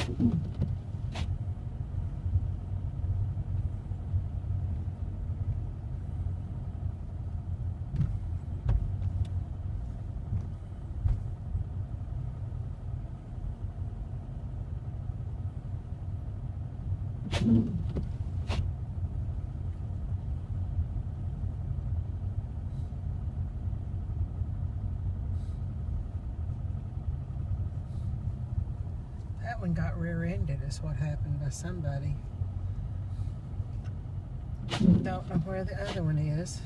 That one got rear-ended is what happened by somebody. Don't know where the other one is.